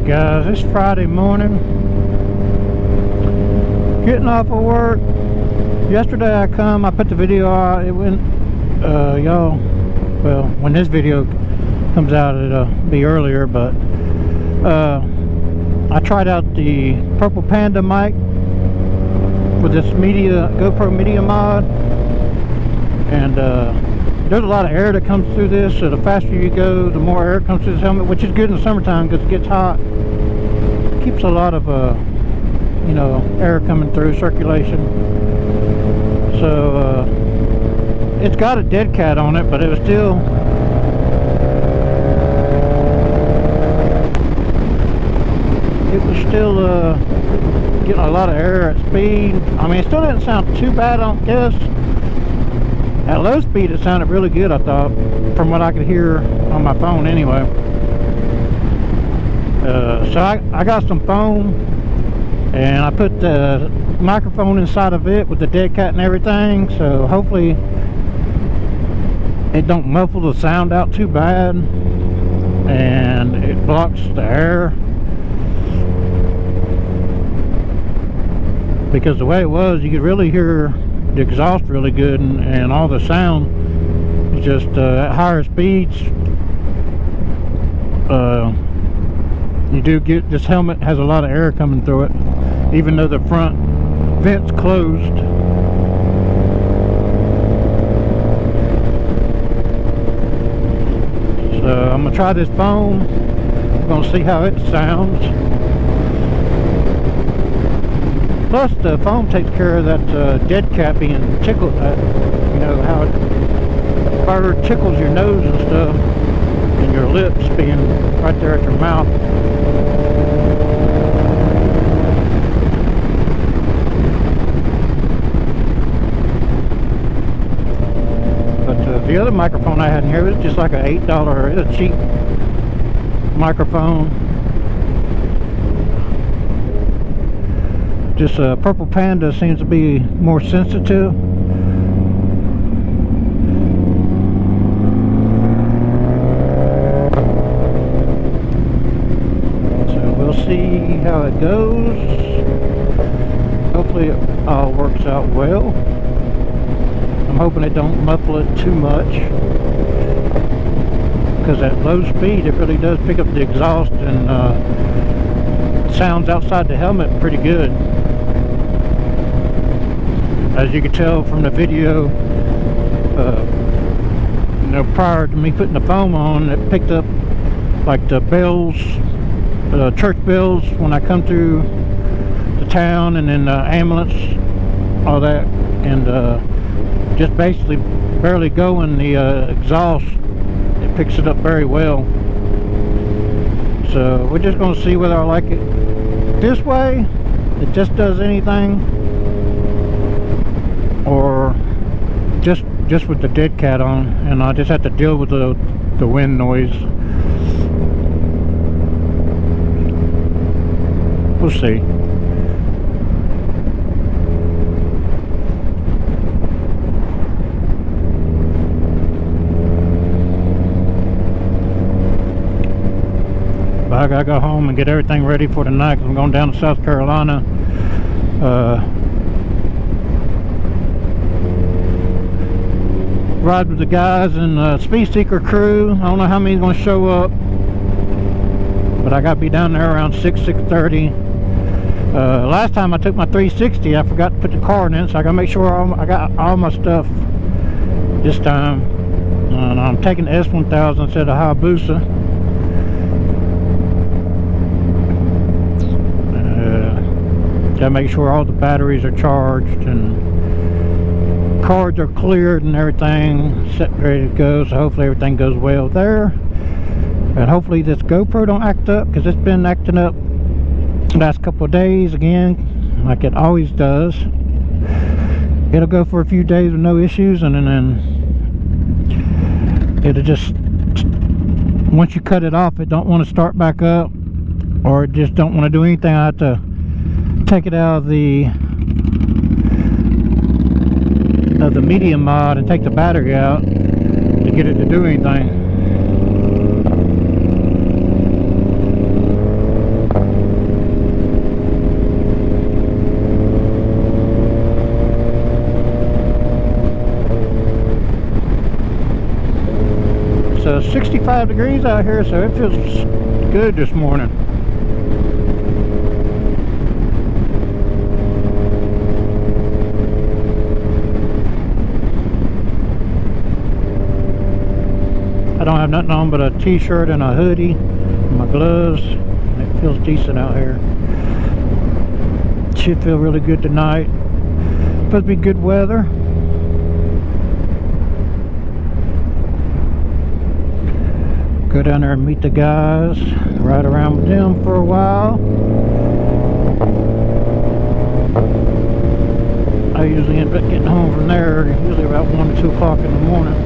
Guys, it's Friday morning, getting off of work. Yesterday I put the video out. It went y'all, well, when this video comes out it'll be earlier, but I tried out the Purple Panda mic with this GoPro media mod, and there's a lot of air that comes through this, so the faster you go, the more air comes through this helmet, which is good in the summertime because it gets hot. It keeps a lot of you know, air coming through, circulation. So it's got a dead cat on it, but it was still getting a lot of air at speed. I mean, it still didn't sound too bad, I don't guess. At low speed it sounded really good, I thought, from what I could hear on my phone anyway. So I got some foam, and I put the microphone inside of it with the dead cat and everything, so hopefully it don't muffle the sound out too bad, and it blocks the air. Because the way it was, you could really hear the exhaust really good, and all the sound just at higher speeds. You do get, this helmet has a lot of air coming through it, even though the front vent's closed. So I'm gonna try this foam. I'm gonna see how it sounds. Plus the foam takes care of that dead cat being tickled, you know how it fur tickles your nose and stuff, and your lips being right there at your mouth. But the other microphone I had in here was just like a $8, it's a cheap microphone. Just Purple Panda seems to be more sensitive. So we'll see how it goes. Hopefully it all works out well. I'm hoping it don't muffle it too much, because at low speed it really does pick up the exhaust, and sounds outside the helmet pretty good. As you can tell from the video, you know, prior to me putting the foam on, it picked up like the bells, church bells when I come through the town, and then the ambulance, all that, and just basically barely going the exhaust. It picks it up very well. So we're just going to see whether I like it this way, it just does anything, or just with the dead cat on, and I just have to deal with the wind noise. We'll see. But I gotta go home and get everything ready for tonight, because I'm going down to South Carolina. Ride with the guys in the Speed Seeker crew. I don't know how many's going to show up, but I got to be down there around 6:30. Last time I took my 360, I forgot to put the card in, so I got to make sure I got all my stuff this time. And I'm taking the S1000 instead of Hayabusa. Got to make sure all the batteries are charged and cards are cleared and everything set, ready to go. So hopefully everything goes well there, and hopefully this GoPro don't act up, because it's been acting up the last couple of days again, like it always does. It'll go for a few days with no issues, and then it'll just, once you cut it off, it don't want to start back up, or it just don't want to do anything. I have to take it out of the medium mod and take the battery out to get it to do anything. It's 65 degrees out here, so it feels good this morning. I don't have nothing on but a t-shirt and a hoodie and my gloves. It feels decent out here. Should feel really good tonight. Supposed to be good weather. Go down there and meet the guys, ride around with them for a while. I usually end up getting home from there usually about 1 or 2 o'clock in the morning.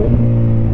Bye.